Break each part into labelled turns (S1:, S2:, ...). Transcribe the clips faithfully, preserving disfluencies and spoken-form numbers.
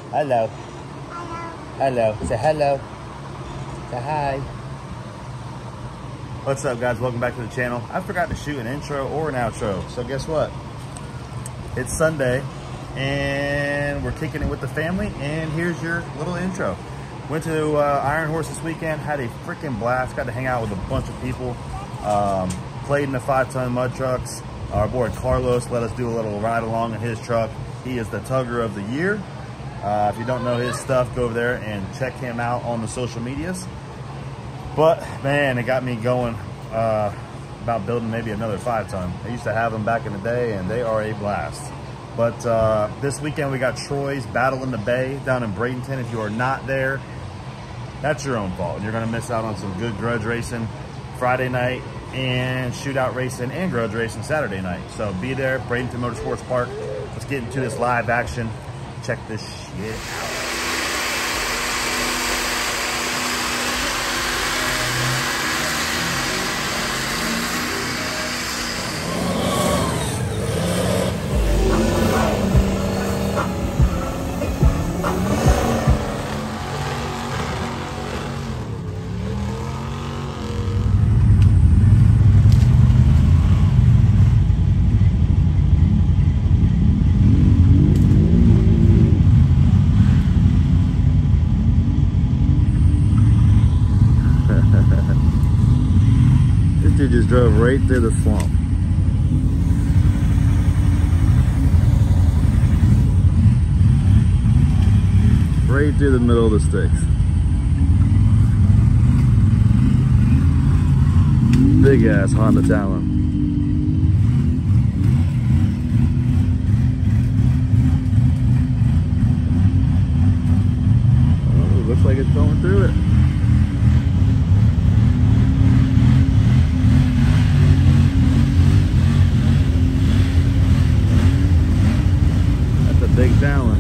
S1: Hello.
S2: Hello.
S1: Hello. Say hello. Say hi. What's up, guys? Welcome back to the channel. I forgot to shoot an intro or an outro. So guess what? It's Sunday and we're kicking it with the family, and here's your little intro. Went to uh, Iron Horse this weekend, had a freaking blast. Got to hang out with a bunch of people. Um, played in the five ton mud trucks. Our boy Carlos let us do a little ride along in his truck. He is the tugger of the year. Uh, if you don't know his stuff, go over there and check him out on the social medias. But man, it got me going uh, about building maybe another five ton. I used to have them back in the day and they are a blast. But uh, this weekend we got Troy's Battle in the Bay down in Bradenton. If you are not there, that's your own fault. You're gonna miss out on some good grudge racing Friday night and shootout racing and grudge racing Saturday night. So be there, Bradenton Motorsports Park. Let's get into this live action. Check this shit out. Dude just drove right through the swamp. Right through the middle of the sticks. Big ass Honda Talon. Oh, looks like it's going through it. Big Talon.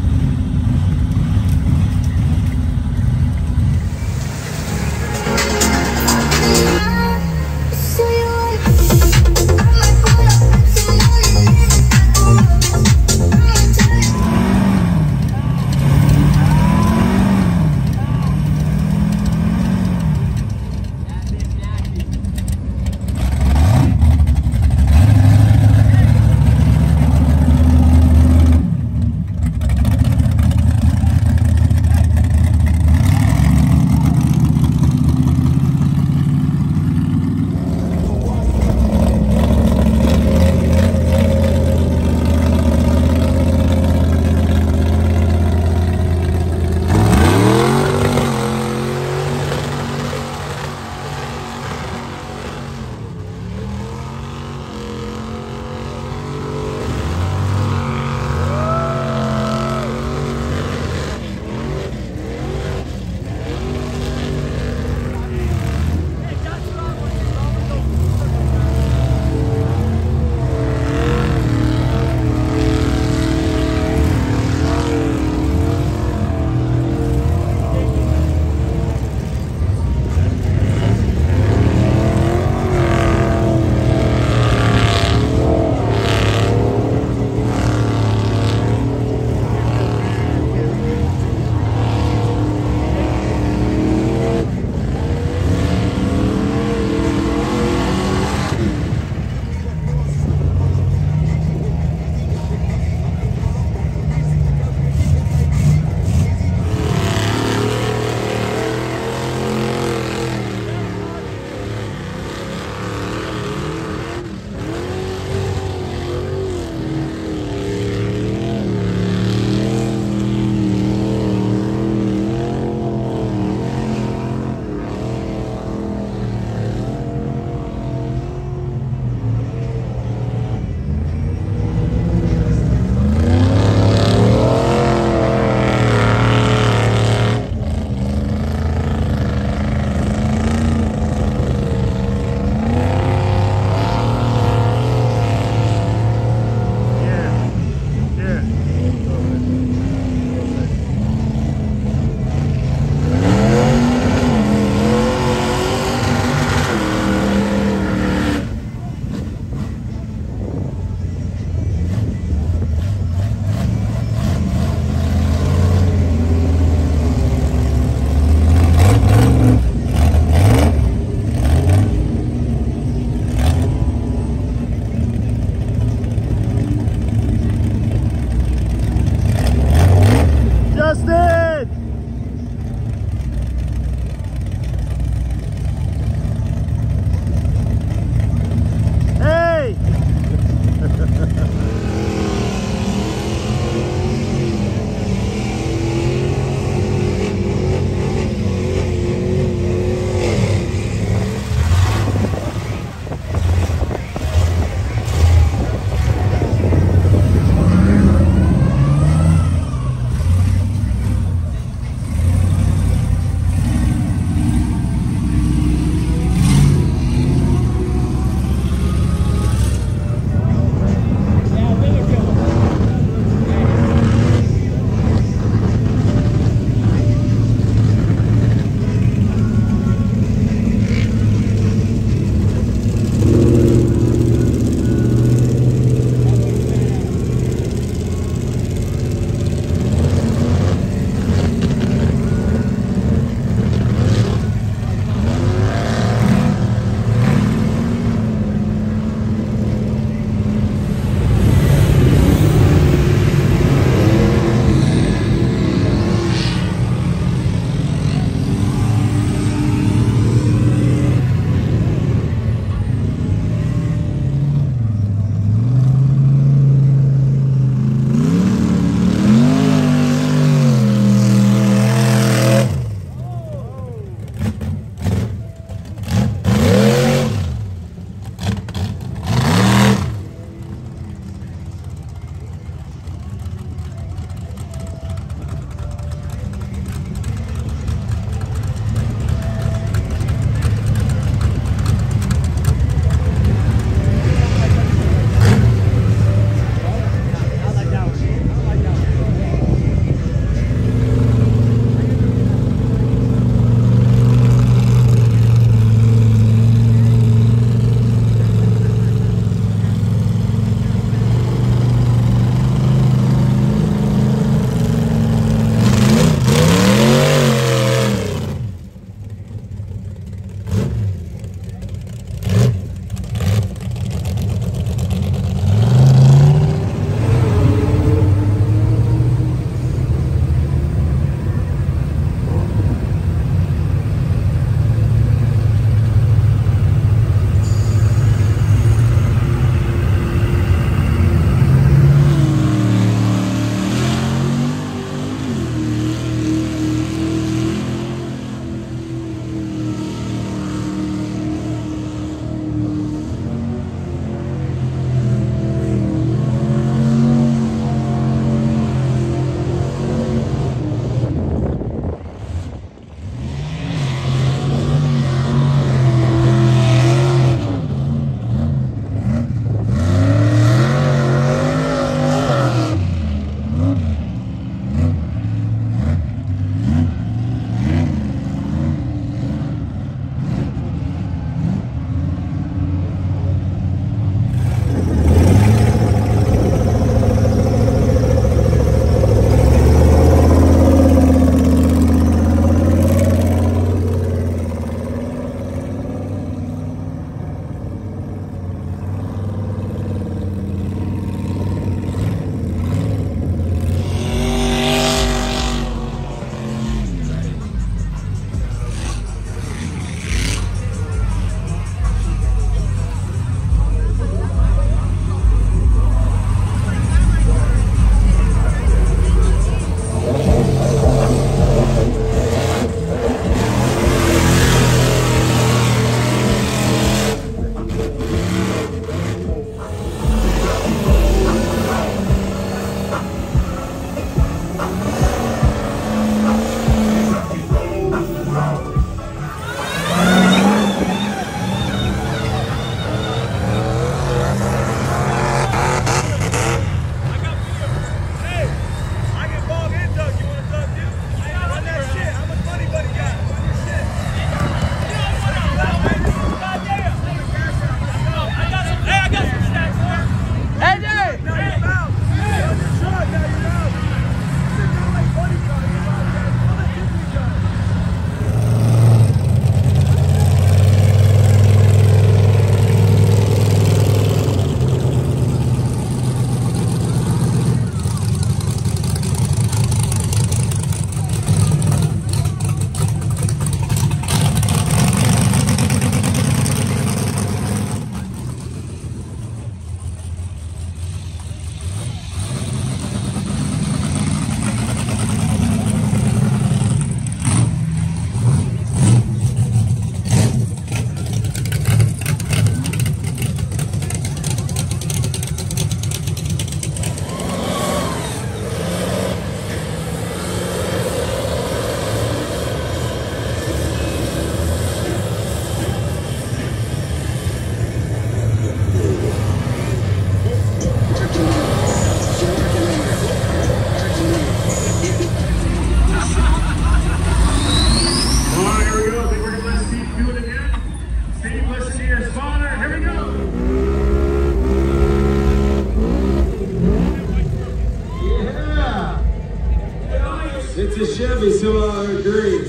S3: It's a Chevy, so I agree.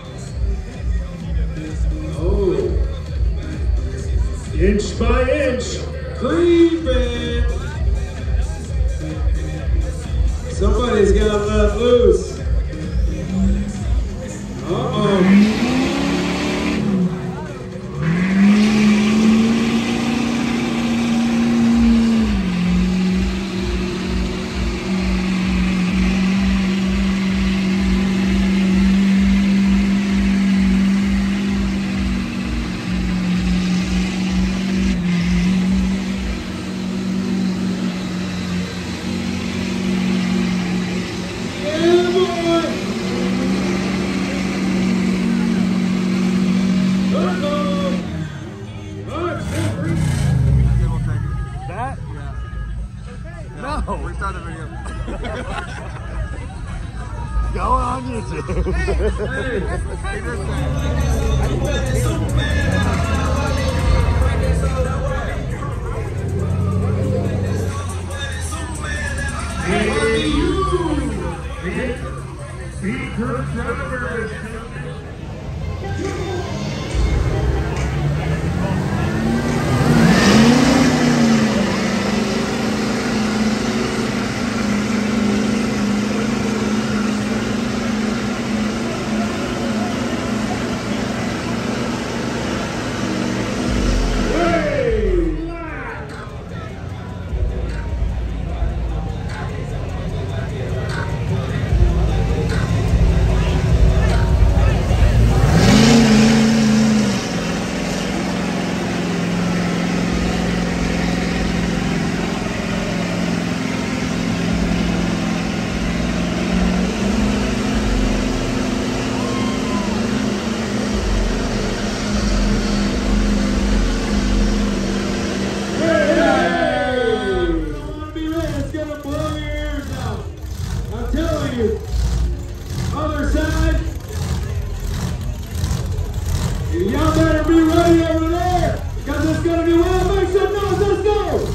S3: Oh. Inch by inch. Creeping. Somebody's got to let loose. Uh-oh.
S1: Restart the video. Going on YouTube. Hey, hey, you! Beat her drivers. Other side. Y'all better be ready over there, because it's going to be wild. Make some noise. Let's go.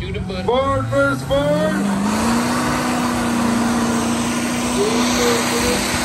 S3: Ford versus Ford.